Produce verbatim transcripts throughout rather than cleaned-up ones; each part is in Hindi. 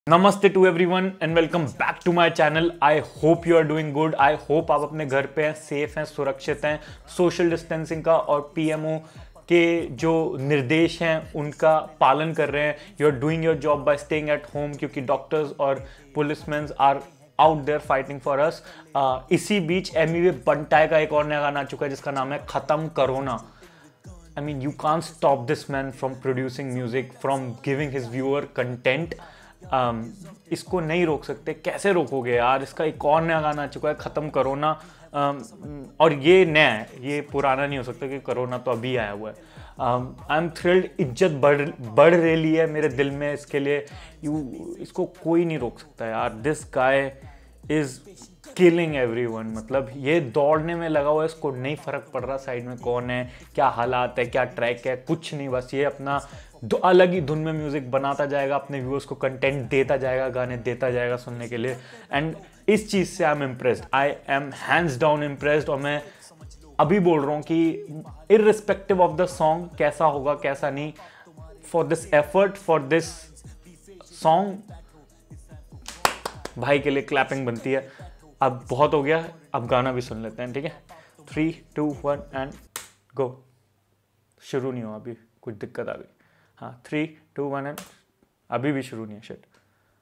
नमस्ते to everyone and welcome back to my channel. I hope you are doing good. I hope आप अपने घर पे हैं, सेफ हैं, सुरक्षित हैं, सोशल डिस्टेंसिंग का और पीएमओ के जो निर्देश हैं उनका पालन कर रहे हैं। You are doing your job by staying at home, क्योंकि डॉक्टर्स और policeman are out there fighting for us. इसी बीच एमिवे बंटाई का एक और नया गाना आ चुका है जिसका नाम है खत्म corona. I mean, you can't stop this man from producing music, from giving his viewer content. Um, इसको नहीं रोक सकते। कैसे रोकोगे यार? इसका एक और नया गाना आ चुका है खत्म कोरोना, um, और ये नया है, ये पुराना नहीं हो सकता क्योंकि कोरोना तो अभी आया हुआ है। I am thrilled. इज्जत बढ़ बढ़ रही है मेरे दिल में इसके लिए। यू इसको कोई नहीं रोक सकता यार। This guy is killing everyone. मतलब ये दौड़ने में लगा हुआ है, इसको नहीं फर्क पड़ रहा साइड में कौन है, क्या हालात है, क्या ट्रैक है, कुछ नहीं। बस ये अपना अलग ही धुन में म्यूजिक बनाता जाएगा, अपने व्यूअर्स को कंटेंट देता जाएगा, गाने देता जाएगा सुनने के लिए। एंड इस चीज़ से I am impressed. I am hands down impressed. और मैं अभी बोल रहा हूँ कि इररिस्पेक्टिव ऑफ द सॉन्ग कैसा होगा कैसा नहीं, for this effort, for this song, भाई के लिए क्लैपिंग बनती है। अब बहुत हो गया, अब गाना भी सुन लेते हैं, ठीक है? Three two one and go. शुरू नहीं हुआ अभी, कुछ दिक्कत आ गई। हाँ, थ्री टू वन एंड अभी भी शुरू नहीं है। Shit.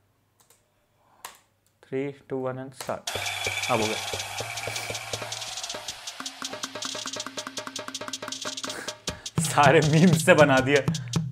Three two one and start. अब हो गया। सारे मीम्स से बना दिया।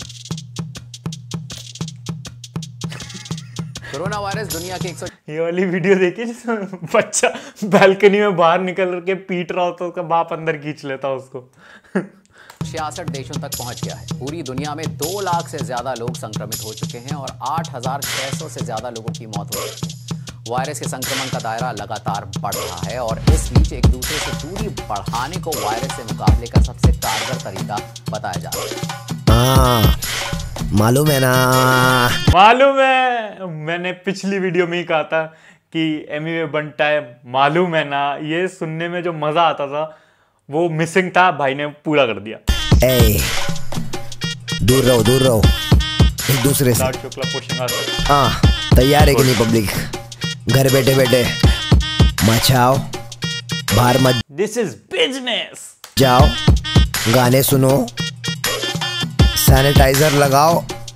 कोरोना वायरस दुनिया के एक सौ ये वाली वीडियो देखी जिसमें बच्चा बालकनी में बाहर निकल के पीट रहा होता, उसका बाप अंदर खींच लेता उसको। छियासठ देशों तक पहुंच गया है। पूरी दुनिया में दो लाख से ज्यादा लोग संक्रमित हो चुके हैं और आठ हजार छह सौ से ज्यादा लोगों की मौत हो चुकी है। वायरस के संक्रमण का दायरा लगातार बढ़ रहा है और इस बीच एक दूसरे से दूरी बढ़ाने को वायरस से मुकाबले का सबसे कारगर तरीका बताया जा रहा है। मालूम है ना? मालूम है। मैंने पिछली वीडियो में ही कहा था कि एमिवे बंटाई मालूम है ना, ये सुनने में जो मजा आता था वो मिसिंग था। भाई ने पूरा कर दिया। ए, दूर रहो दूर रहो एक दूसरे से। हाँ, तैयार है कि नहीं पब्लिक? घर बैठे बैठे मचाओ, बाहर मत। This is business. जाओ, गाने सुनो, सैनिटाइजर लगाओ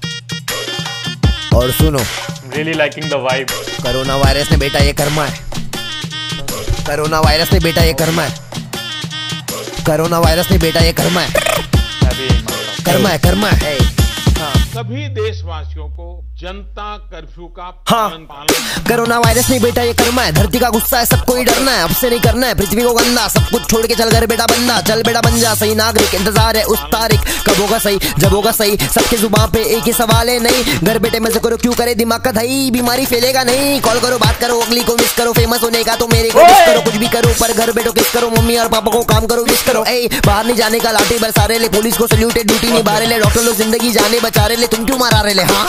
और सुनो। Really liking the vibe. Corona virus ने बेटा ये कर्मा है। कोरोना वायरस ने बेटा ये कर्मा है। कोरोना वायरस ने बेटा ये कर्मा है। कर्मा है कर्मा है। सभी देशवासियों को जनता कर्फ्यू का हाँ, पालन पालन। कोरोना वायरस नहीं बेटा ये कर्मा है। धरती का गुस्सा है, सबको ही डरना है। अब से नहीं करना है पृथ्वी को गंदा। सब कुछ छोड़ के चल घर बेटा बंदा। चल बेटा बन जा सही नागरिक। इंतजार है उस तारीख कब होगा सही, जब होगा सही। सबके जुबान पे एक ही सवाल है, नहीं घर बेटे में से करो, क्यों करे दिमाग का दही। बीमारी फैलेगा नहीं। कॉल करो, बात करो, अगली को मिस करो। फेमस होने का तो मेरे को मिस करो। कुछ भी करो पर घर बैठो किस करो। मम्मी और पापा को काम करो, विश करो। ए, बाहर नहीं जाने का लाठी बरसा रहे ले। पुलिस को सल्यूट है, ड्यूटी निभा रहे ले। डॉक्टर लोग जिंदगी जाने बचा रहे ले। तुम क्यों मारा रहे ले? हाँ,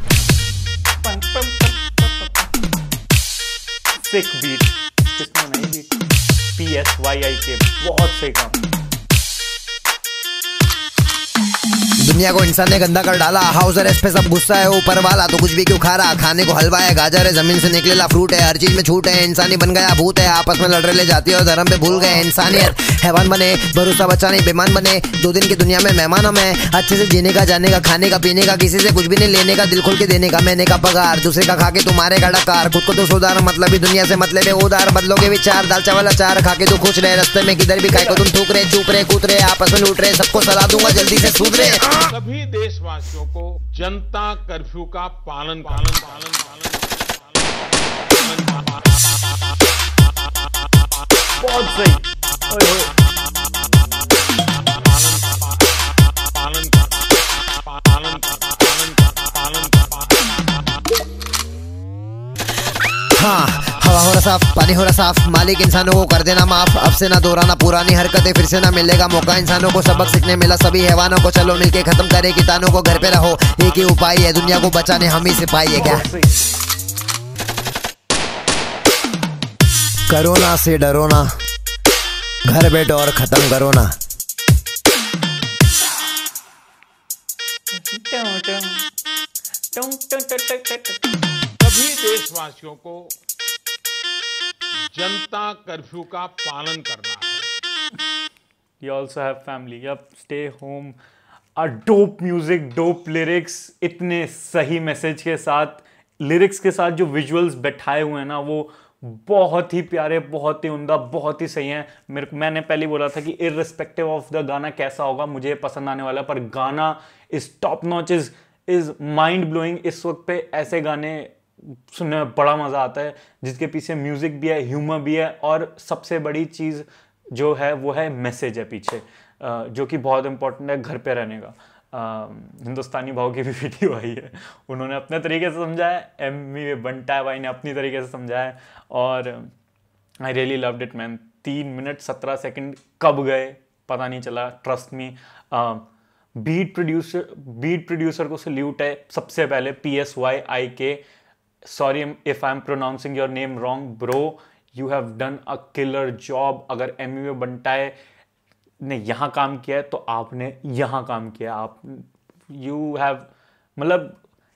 सिक बीट, किसने नहीं beat? P S Y I K बहुत सही काम। दुनिया को इंसान ने गंदा कर डाला। हाउस अरेस्ट पे सब गुस्सा है ऊपर वाला, तो कुछ भी क्यों खा रहा। खाने को हलवा है, गाजर है, जमीन से निकलेला फ्रूट है। हर चीज में छूट है, इंसानी बन गया भूत है। आपस में लड़ रहे ले जाती है और धर्म पे भूल गए इंसानियत। हैवान बने, भरोसा बच्चा नहीं बेमान बने। दो दिन की दुनिया में मेहमान हम हैं। अच्छे से जीने का, जाने का, खाने का, पीने का, किसी से कुछ भी नहीं लेने का, दिल खोल के देने का। मैंने का पगार, दूसरे का खा के तुम्हारे का डकार। खुद को तो सुधार, मतलब ही दुनिया से मतलब है उधार। बदलोगे विचार, दाल चावल अचार खा के तो खुश रहे। रास्ते में किधर भी खाए को तुम थूक रहे, चूक रहे, कूद रहे, आपस में लूट रहे। सबको सलाह दूंगा जल्दी से सुधरे। सभी देशवासियों को जनता कर्फ्यू का पालन पालन पालन पालन बहुत सही। ओए ओए। पालन पालन पालन पालन। हाँ, हवा हो रहा साफ, पानी हो रहा साफ। मालिक इंसानों को कर देना माफ। अब से ना दोहराना पुरानी हरकतें, फिर से ना मिलेगा मौका। इंसानों को सबक सीखने मिला सभी हैवानों को। चलो मिलके खत्म करे कीटाणु को। घर पे रहो, एक ही उपाय है दुनिया को बचाने, हम ही सिपाही है। क्या कोरोना से डरो ना, घर बैठो और खत्म करो ना। Dun, dun. Dun, dun, dun, dun, dun, dun. देशवासियों को जनता कर्फ्यू का पालन करना है. You also have family. Yup, stay home. A dope music, dope lyrics, इतने सही मैसेज के साथ, लिरिक्स के साथ जो विजुअल्स बैठाए हुए हैं ना, वो बहुत ही प्यारे, बहुत ही उम्दा, बहुत ही सही हैं. मेरे मैंने पहले बोला था कि इररिस्पेक्टिव ऑफ द गाना कैसा होगा, मुझे पसंद आने वाला है, पर गाना is top notch, is is mind blowing. इस वक्त पे ऐसे गाने सुनने में बड़ा मज़ा आता है जिसके पीछे म्यूज़िक भी है, ह्यूमर भी है, और सबसे बड़ी चीज़ जो है वो है मैसेज है पीछे, जो कि बहुत इंपॉर्टेंट है घर पे रहने का. हिंदुस्तानी भाव की भी वीडियो आई है, उन्होंने अपने तरीके से समझाया, एमी बंटा भाई ने अपनी तरीके से समझाया, और I really loved it man. तीन मिनट सत्रह सेकंड कब गए पता नहीं चला, trust me. Beat producer beat producer को सल्यूट है सबसे पहले, P S Y I K. Sorry if I am pronouncing your name wrong bro, you have done a killer job. अगर एमी बंटाए ने यहाँ काम किया है तो आपने यहाँ काम किया. आप यू हैव मतलब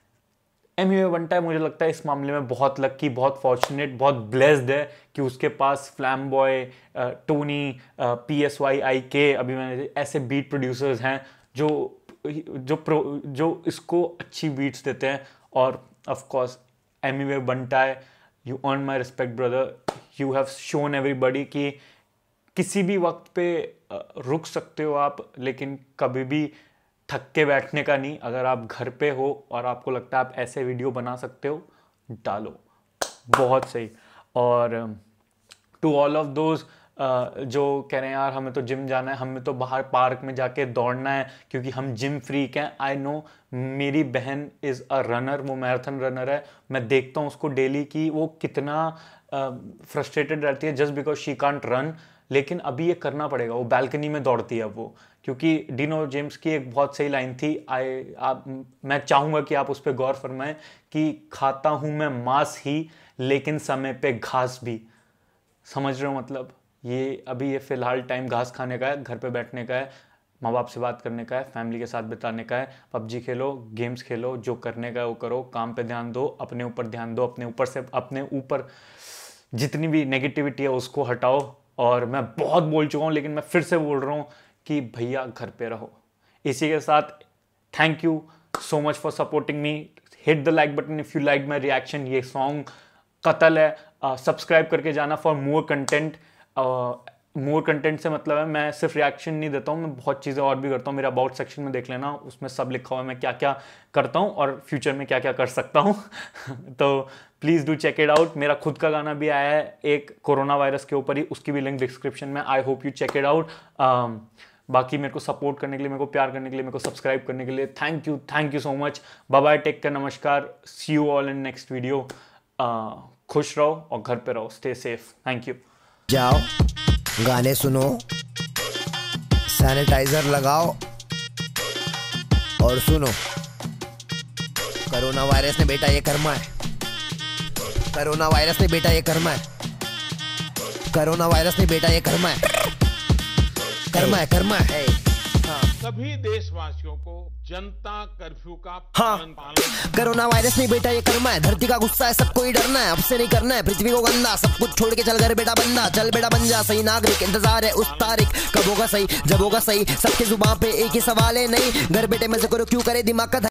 एमी बंटाए मुझे लगता है इस मामले में बहुत लक्की, बहुत फॉर्चुनेट, बहुत ब्लेस्ड है कि उसके पास flame boy, Tony, P S Y I K, अभी मैंने ऐसे बीट प्रोड्यूसर्स हैं जो जो प्रो जो इसको अच्छी बीट्स देते हैं. और ऑफ कोर्स एमी बंटाए, you earn my respect brother. You have shown everybody कि किसी भी वक्त पे रुक सकते हो आप, लेकिन कभी भी थक के बैठने का नहीं. अगर आप घर पे हो और आपको लगता है आप ऐसे वीडियो बना सकते हो, डालो, बहुत सही. और टू ऑल ऑफ दोज जो कह रहे हैं यार हमें तो जिम जाना है, हमें तो बाहर पार्क में जाके दौड़ना है क्योंकि हम जिम फ्रीक हैं. आई नो, मेरी बहन इज़ अ रनर, वो मैराथन रनर है. मैं देखता हूँ उसको डेली कि वो कितना फ्रस्ट्रेटेड uh, रहती है just because she can't run. लेकिन अभी ये करना पड़ेगा, वो बैल्कनी में दौड़ती है वो, क्योंकि डीनो जेम्स की एक बहुत सही लाइन थी. आई आप मैं चाहूँगा कि आप उस पर गौर फरमाएं कि खाता हूँ मैं मांस ही लेकिन समय पे घास भी. समझ रहे हो मतलब? ये अभी ये फ़िलहाल टाइम घास खाने का है, घर पे बैठने का है, माँ बाप से बात करने का है, फैमिली के साथ बिताने का है. पबजी खेलो, गेम्स खेलो, जो करने का है वो करो, काम पे ध्यान दो, अपने ऊपर ध्यान दो, अपने ऊपर से अपने ऊपर जितनी भी नेगेटिविटी है उसको हटाओ. और मैं बहुत बोल चुका हूँ लेकिन मैं फिर से बोल रहा हूँ कि भैया घर पे रहो. इसी के साथ thank you so much for supporting me. Hit the like button if you like my reaction. ये सॉन्ग कत्ल है. सब्सक्राइब uh, करके जाना for more content. More content से मतलब है मैं सिर्फ रिएक्शन नहीं देता हूँ, मैं बहुत चीज़ें और भी करता हूँ. मेरा अबाउट सेक्शन में देख लेना, उसमें सब लिखा हुआ है मैं क्या क्या करता हूँ और फ्यूचर में क्या क्या कर सकता हूँ. तो please do check it out. मेरा खुद का गाना भी आया है एक कोरोना वायरस के ऊपर ही, उसकी भी लिंक डिस्क्रिप्शन में. I hope you check it out. बाकी मेरे को सपोर्ट करने के लिए, मेरे को प्यार करने के लिए, मेरे को सब्सक्राइब करने के लिए thank you thank you so much. Bye bye, take care, नमस्कार. See you all in next video. खुश रहो और घर पे रहो. Stay safe. Thank you. जाओ गाने सुनो, सैनिटाइजर लगाओ और सुनो. कोरोना वायरस ने बेटा ये कर्मा है, कोरोना वायरस ने बेटा ये कर्मा है, कोरोना वायरस ने बेटा ये कर्मा है, कर्मा है कर्मा है. सभी देशवासियों को जनता कर्फ्यू का हाँ. पालन पालन कोरोना वायरस नहीं बेटा ये कर्मा है. धरती का गुस्सा है, सबको ही डरना है, अब से नहीं करना है पृथ्वी को गंदा. सब कुछ छोड़ के चल घर बेटा बंदा, चल बेटा बन जा सही नागरिक. इंतजार है उस तारीख कब होगा सही, जब होगा सही. सबके जुबान पे एक ही सवाल है, नहीं घर बेटे में से करो क्यों करे दिमाग का